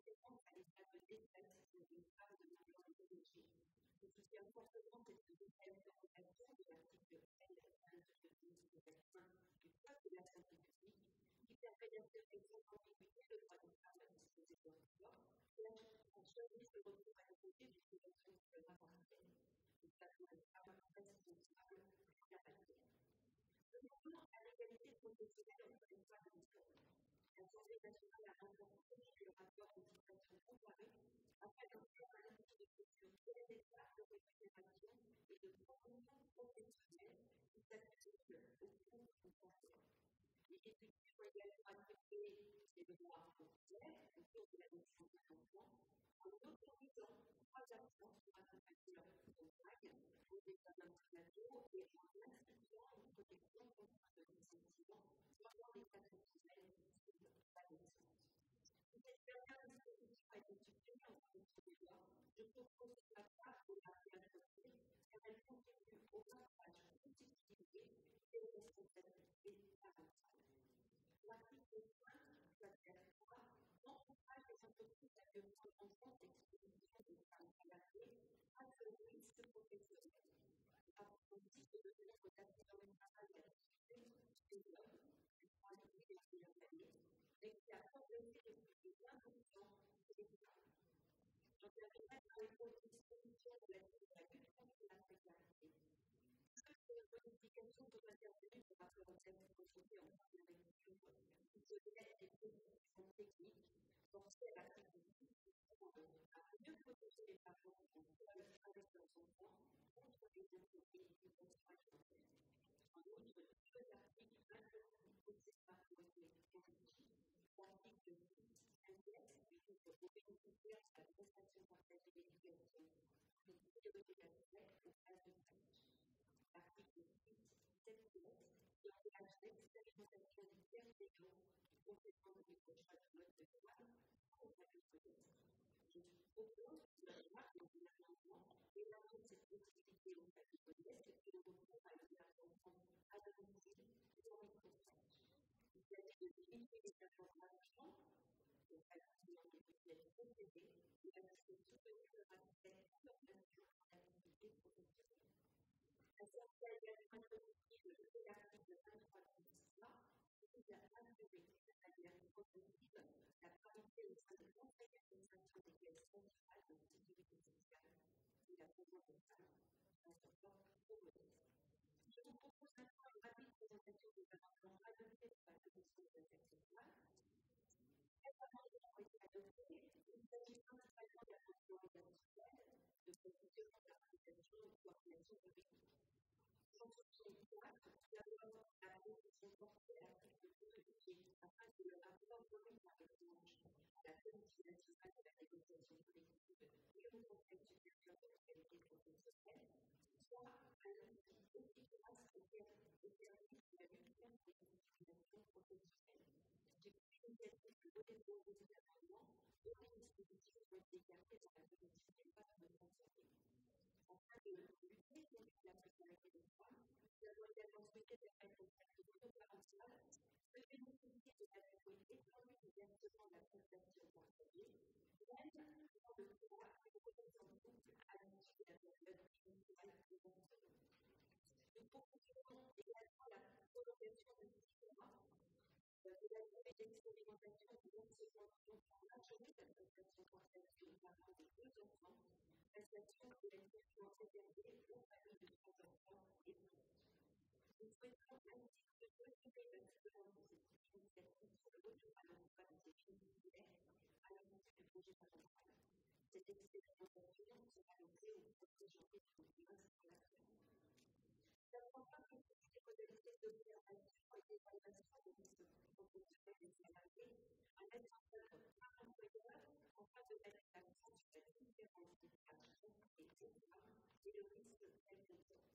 conséquence à l'état de détresse pour une femme de manière protégée. Je soutiens fortement cette nouvelle dérogation de l'article L22-1 du Code de la santé publique qui permet d'instaurer sans ambiguïté le droit des femmes à disposer de leur corps et à choisir le recours à l'IVG jusqu'à ce que leur appartienne. Les femmes responsables de la matière. Deuxièmement, à l'égalité professionnelle entre les femmes et les hommes. L'Assemblée nationale a renforcé le rapport de situation comparée afin d'inscrire un outil de culture des écarts de rémunération et de promotion professionnelle qui s'applique au cours du cancer. L'exécutif a également accepté les droits frontières autour de la naissance d'un enfant en autorisant 3 absences pour accompagner leur compagne aux examens prénataux et en instituant une protection contre le licenciement pendant les exceptionnels de la naissance. Si cette dernière disposition a été supprimée en commission des lois, je propose de ma part de la réintroduire car elle contribue au partage plus équilibré des responsabilités parentales. L'article 5 encourage les entreprises à mieux prendre en compte l'exposition des femmes salariées face aux risques professionnels. Aussi que le nombre d'accidents du travail a disminué des hommes durant les 10 dernières années, mais qui a progressé de plus de 20% chez les femmes. Je terminerai par les autres dispositions relatives à la lutte contre la précarité. Les modifications sont intervenues par rapport au texte proposé en première lecture qui se lèvent des précisions techniques forcées à l'article 10 à mieux protéger les parents qui sont seuls avec leurs enfants contre les intérêts et les conditions alimentaires. En outre, 2 articles introduits au Sénat ont été enrichis. L'article 10 index qui ouvre aux bénéficiaires de la prestation partagée d'éducation une priorité d'accès aux classes de crèche. L'article 6, qui engage l'expérimentation des tiers payants du complément de décrochage du mode de douane pour la scolaire. Je propose de un amendement élargir cette possibilité aux familles modestes et au recours à une garde d'enfants à domicile et en microcrèche. Il s'agit de limiter les informations aux familles ayant des mutuelles concédées et à ce que soutenir leur accès à leur nation en activité professionnelle. L'Assemblée a également introduit le nouvel article 23.3 qui vise à assurer de manière progressive la parité au sein des conseils d'administration des caisses centrales de sécurité sociale et la présence des femmes dans ce corps trop modeste. Je vous propose maintenant une rapide présentation des amendements adoptés par la Commission des affaires sociales. Ces amendements ont été adoptés. Il s'agit principalement d'amendements rédactionnels, de précision d'harmonisation et de coordination juridique. J'en soutiens 4, d'abord la position portée à l'article 2 afin que le rapport remis par le dimanche à la Commission nationale de la négociation collective et au Conseil supérieur de l'égalité professionnelle soit un outil efficace au service de la lutte contre les discriminations professionnelles. J'ai pris l'initiative de redéposer cet amendement dont les dispositions ont été écartées par la Commission des lois de notre assemblée. Afin de lutter contre la précarité des femmes, nous avons également souhaité permettre aux familles monoparentales de bénéficier de la durée étendue de versement de la prestation partagée, même dans le cas d'une protection de couple à l'issue de la période initiale de versement. Nous proposons également la prolongation de 6 mois de la durée d'expérimentation du versement du montant majoré de la prestation partagée aux parents de 2 enfants, prestation qui est uniquement réservée aux familles de 3 enfants et plus. Nous souhaitons ainsi que mesurer la différence de cette initiative sur le retour à l'emploi de ces bénéficiaires à la sortie du projet parental. Cette expérimentation sera lancée au 1er janvier 2015 pour la France. Nous avons enfin précisé les modalités d'observation et d'évaluation des risques professionnels des salariés à mettre en œuvre par l'employeur afin de mettre l'accent sur la différence des tâches confiées aux femmes et le risque qu'elles comportent.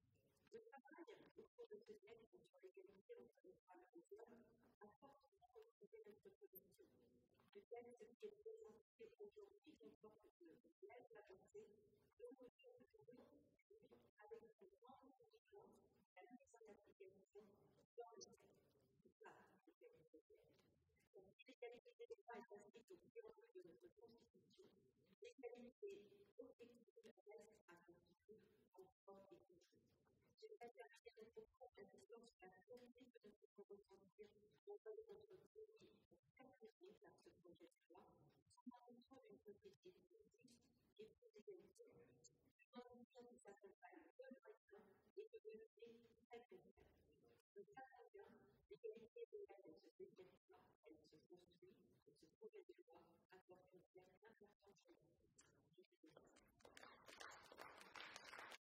Le travail au cours de ce texte sur l'égalité entre les femmes et les hommes a fortement retrouvé notre commission. Le texte qui est présenté aujourd'hui comporte de belles avancées, deux mesures que nous devons suivre avec une grande vigilance la mise en application dans le texte. C'est ça, le texte. Donc, si l'égalité des femmes est est au préambule de notre Constitution, l'égalité objective reste à construire encore et toujours. J'aimerais terminer mon propos en insistant sur la fierté que nous pouvons ressentir envers notre pays pour perpétuer par ce projet de loi, tout en montrant une société plus juste et plus égalitaire. Je dois vous dire que ça s'accompagne de moyens et de volonté très concrètes. Nous savons bien, l'égalité réelle, elle ne se décrète pas, elle se construit, et ce projet de loi apporte une pierre importante chez nous.